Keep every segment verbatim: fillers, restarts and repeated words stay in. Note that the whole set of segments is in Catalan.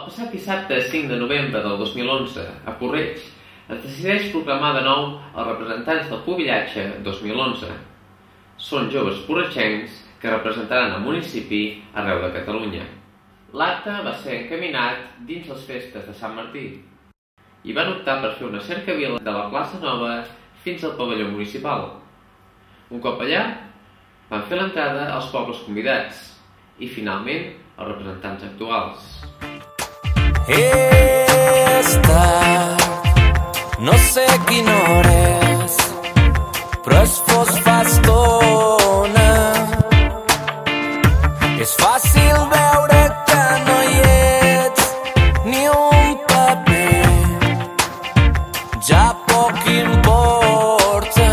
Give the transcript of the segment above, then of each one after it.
El passat dissabte cinc de novembre del dos mil onze, a Porreig, es decideix proclamar de nou els representants del Pubillatge dos mil onze. Són joves porretxencs que representaran el municipi arreu de Catalunya. L'acte va ser encaminat dins les festes de Sant Martí i van optar per fer una cercavila de la plaça Nova fins al pavelló municipal. Un cop allà, van fer l'entrada als pobles convidats i, finalment, els representants actuals. He estat, no sé quina hora és, però es fos fa estona. És fàcil veure que no hi ets, ni un paper, ja poc importa.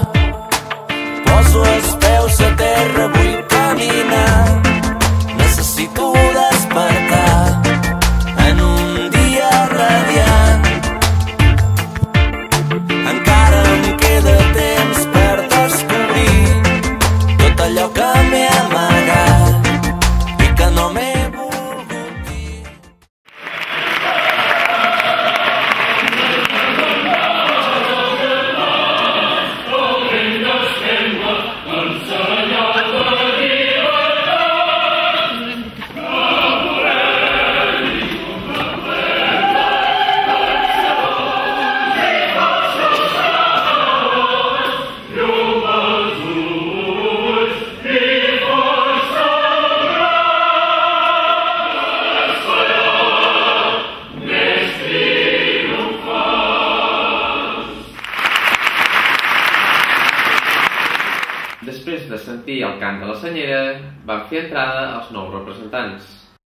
Poso els peus a terra, vull caminar, necessito despertar en un dia radiant. Encara em queda temps per descobrir tot allò que m'he amagat i que no m'he volgut dir. Després de sentir el cant de la senyera, van fer entrada els nous representants.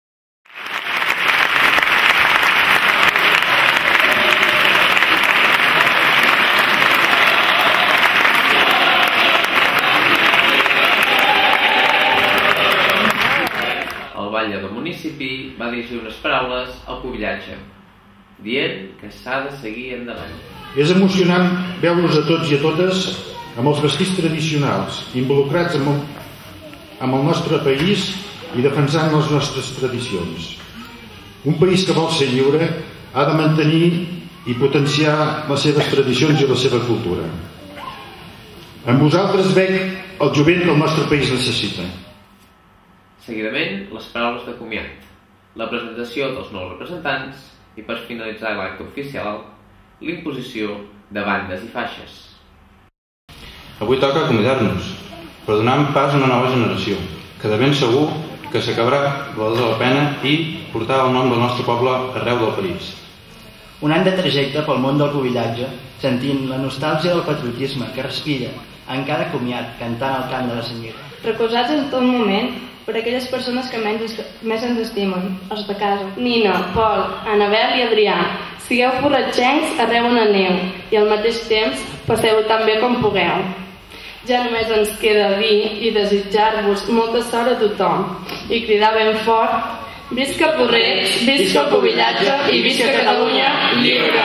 El batlle del municipi va dirigir unes paraules al Pubillatge, dient que s'ha de seguir endavant. És emocionant veure-los a tots i a totes amb els vestits tradicionals, involucrats amb el, amb el nostre país i defensant les nostres tradicions. Un país que vol ser lliure ha de mantenir i potenciar les seves tradicions i la seva cultura. Amb vosaltres veig el jovent que el nostre país necessita. Seguidament, les paraules de comiat, la presentació dels nous representants i, per finalitzar l'acte oficial, l'imposició de bandes i faixes. Avui toca acomiadar-nos, per donar pas a una nova generació, que de ben segur que s'acabarà valent la pena i portar el nom del nostre poble arreu del país. Un any de trajecte pel món del pubillatge, sentint la nostàlgia del patriotisme que respira en cada comiat cantant el cant de la senyera. Recolzats en tot moment per aquelles persones que menys, més ens estimen, els de casa. Nina, Pol, Anabel i Adrià, sigueu porretxencs arreu on aneu i al mateix temps passeu tan bé com pugueu. Ja només ens queda dir i desitjar-vos molta sort a tothom i cridar ben fort: visca Porreig, visca el pubillatge i visca Catalunya lliure!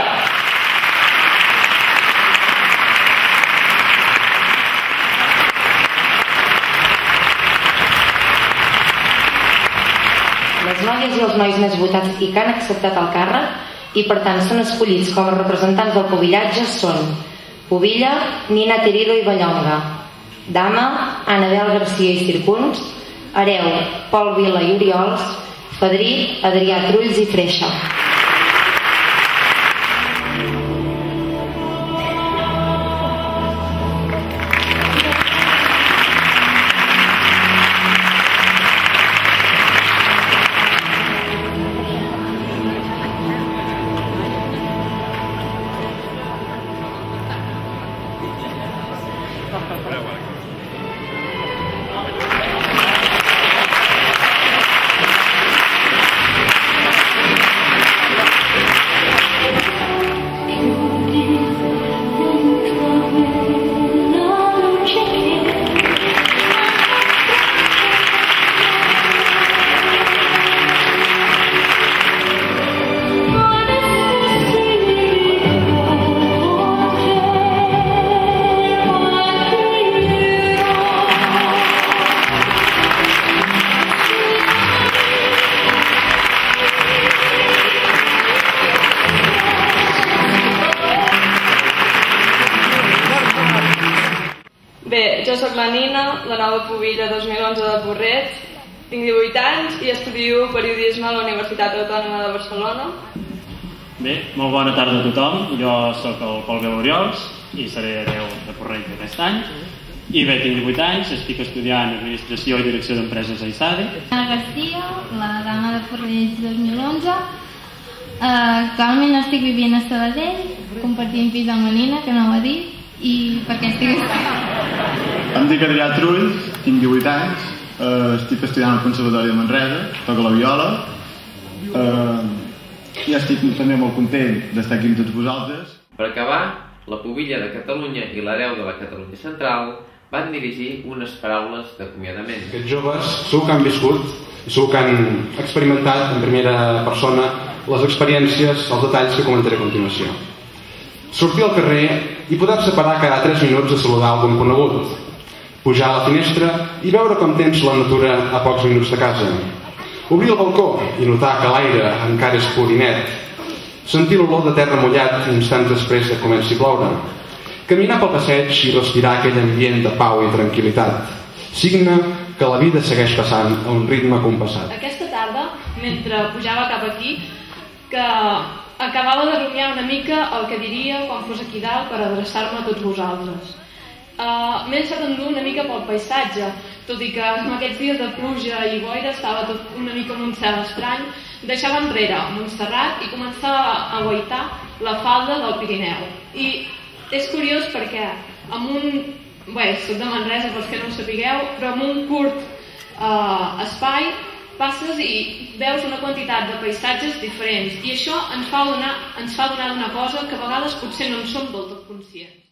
Les noies i els nois més votats i que han acceptat el càrrec i per tant són escollits com a representants del pubillatge són Pubilla, Nina Terido i Ballonga, Dama, Anabel Garcia i Circuns, Hereu, Pol Vila i Oriols, Fadrí, Adrià Trulls i Freixa. jo sóc la Nina, la nova pubilla dos mil onze de Porreig, tinc divuit anys i estudio periodisme a la Universitat Autònoma de Barcelona. Bé, molt bona tarda a tothom. Jo sóc el Pol Beu Oriols i seré hereu de Porreig aquest any. I bé, tinc divuit anys, estic estudiant Administració i Direcció d'Empreses a I S A D E. Ana Garcia, la dama de Porreig dos mil onze. Uh, actualment estic vivint a Sabadell, compartint pis amb la Nina, que no ho ha dit, i perquè estic... Em dic Adrià Trulls, tinc divuit anys, uh, estic estudiant al Conservatori de Manresa, toco la viola, uh, i estic també molt content d'estar aquí amb tots vosaltres. Per acabar, la pubilla de Catalunya i l'hereu de la Catalunya Central van dirigir unes paraules d'acomiadament. Aquests joves segur que han viscut i segur que han experimentat en primera persona les experiències, els detalls que comentaré a continuació. Sortir al carrer i poder-se parar cada tres minuts a saludar algun conegut. Pujar a la finestra i veure com tens la natura a pocs minuts de casa. Obrir el balcó i notar que l'aire encara és pur i net. Sentir l'olor de terra mullat instants després que comenci a ploure. Caminar pel passeig i respirar aquell ambient de pau i tranquil·litat. Signe que la vida segueix passant a un ritme compassat. Aquesta tarda, mentre pujava cap aquí, que acabava de rumiar una mica el que diria quan fos aquí dalt per adreçar-me a tots vosaltres. Uh, M'he deixat endur una mica pel paisatge, tot i que en aquests dies de pluja i boira estava tot una mica amb un cel estrany, deixava enrere Montserrat i començava a guaitar la falda del Pirineu. I és curiós perquè amb un... Bé, soc de Manresa, pels que no ho sapigueu, però amb un curt uh, espai passes i veus una quantitat de paisatges diferents i això ens fa donar, ens fa donar una cosa que a vegades potser no en som del tot conscients.